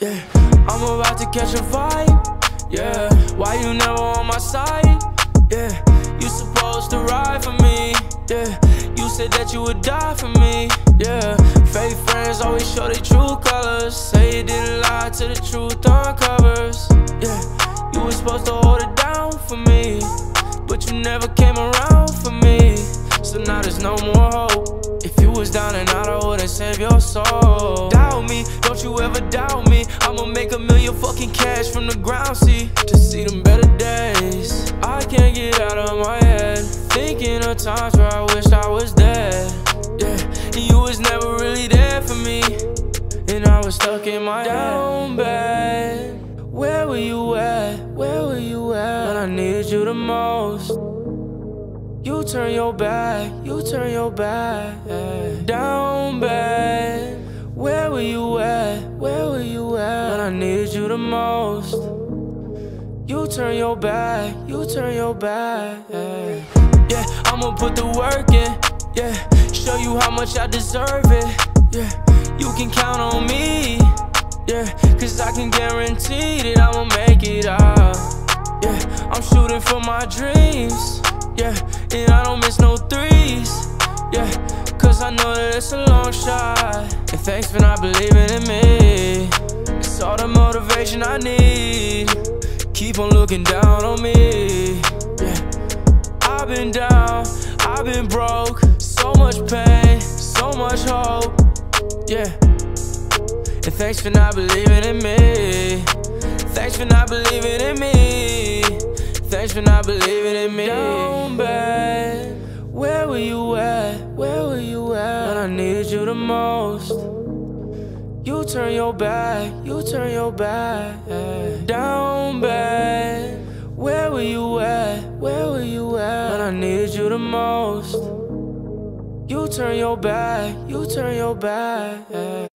Yeah, I'm about to catch a vibe. Yeah, why you never on my side? Yeah, you supposed to ride for me. Yeah, you said that you would die for me. Yeah, fake friends always show their true colors. Say you didn't lie till the truth uncovers. Yeah, you were supposed to hold it down for me, but you never came around for me. So now there's no more hope. If you was down and out, I wouldn't save your soul. Doubt me, don't you ever doubt me. I'ma make $1 million fucking cash from the ground, see, to see them better days. I can't get out of my head, thinking of times where I wish I was dead. Yeah, and you was never really there for me, and I was stuck in my down bad. Where were you at? Where were you at when I needed you the most? You turn your back, you turn your back. Down bad. Where were you at? Where were you at when I needed you the most? You turn your back, you turn your back. Yeah, I'ma put the work in. Yeah, show you how much I deserve it. Yeah, you can count on me. Yeah, cause I can guarantee that I'ma make it out. Yeah, I'm shooting for my dreams. Yeah, and I don't miss no threes. Yeah, cause I know that it's a long shot. And thanks for not believing in me. It's all the motivation I need. Keep on looking down on me. Yeah, I've been down, I've been broke. So much pain, so much hope. Yeah, and thanks for not believing in me. Thanks for not believing in me. Thanks for not believing in me. Down bad. Where were you at? Where were you at when I needed you the most? You turn your back, you turn your back. Down bad. Where were you at? Where were you at when I needed you the most? You turn your back, you turn your back.